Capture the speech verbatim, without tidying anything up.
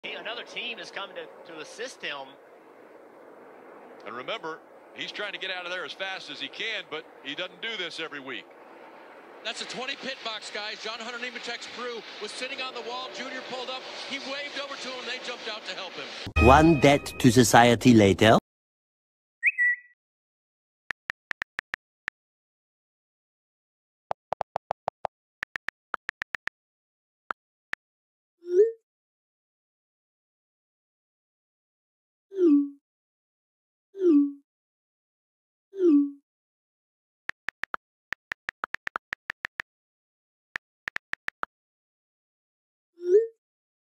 Another team is coming to, to assist him. And remember, he's trying to get out of there as fast as he can, but he doesn't do this every week. That's a twenty pit box, guys. John Hunter Nemechek's crew was sitting on the wall. Junior pulled up. He waved over to him. They jumped out to help him. One debt to society later.